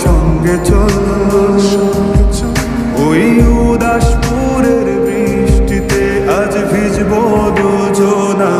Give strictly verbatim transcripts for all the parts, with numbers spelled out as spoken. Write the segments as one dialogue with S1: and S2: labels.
S1: সঙ্গে চল ওই উদাসপুরের বৃষ্টিতে আজ ভিজবো দুজনা।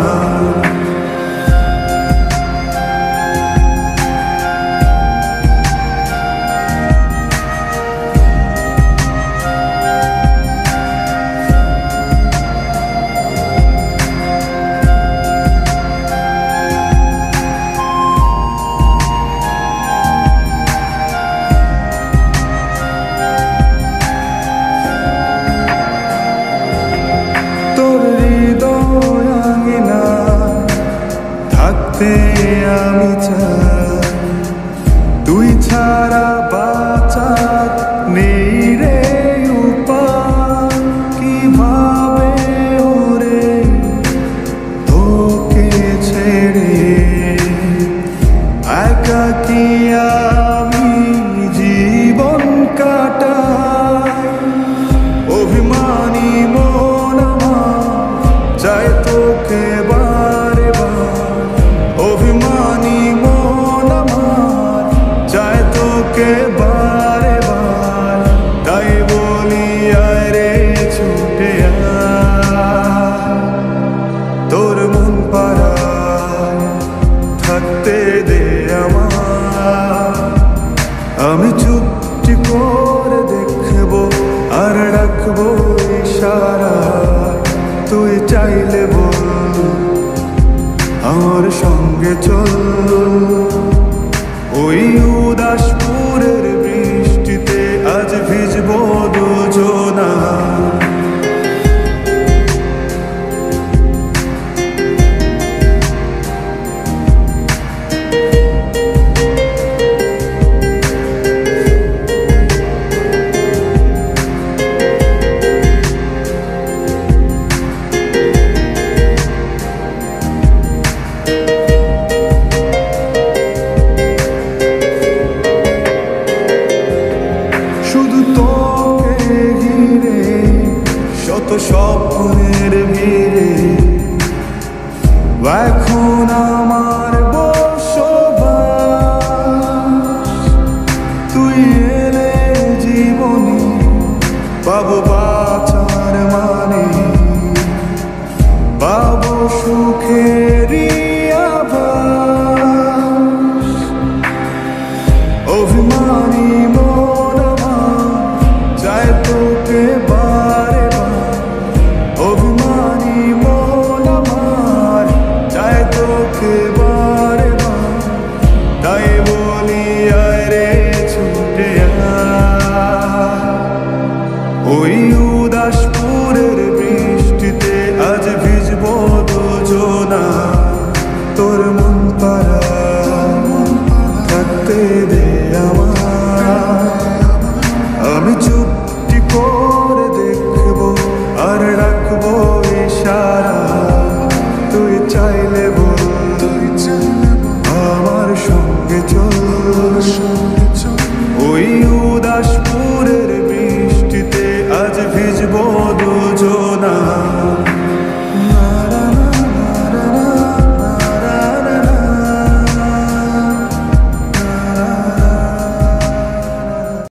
S1: আমি চাই তুই ছাড়া বাঁচার নেই রে উপায়। কিভাবে ওরে তোকে ছেড়ে একাকী আমি জীবন কাটাই। অভিমানী মন আমার চাই তোকে বারে বার, অভিমানী মন আমার চায় তোকে বারে বার। তাই বলি আয় রে ছুটে আয়, তোর মন পাড়ায় থাকতে দে আমার। আমি চুপটি করে দেখবো আর রাখবো ইশারা, তুই চাইলে বল আমার সঙ্গে চল ওই উদাসপুরের বৃষ্টিতে আজ ভিজবো দুজনা। শত স্বপ্নের ভিড়ে এখন আমার বসবাস। তুই এলে জীবনে পাবো বাঁচার মানে, পাবো সুখেরই আভাস। অভিমানী মন আমার চায় তোকে বারে বার, অভিমানী মন আমার চায় তোকে বারে বার। তাই বলি আয় রে ছুটে আয়, ওই উদাসপুরের বৃষ্টিতে আজ ভিজবো দুজনা। তোর মন পাড়ায় থাকতে দে আমার, আমি চুপটি করে দেখবো আর রাখবো ইশারা, তুই চাইলে বল আমার সঙ্গে চল ওই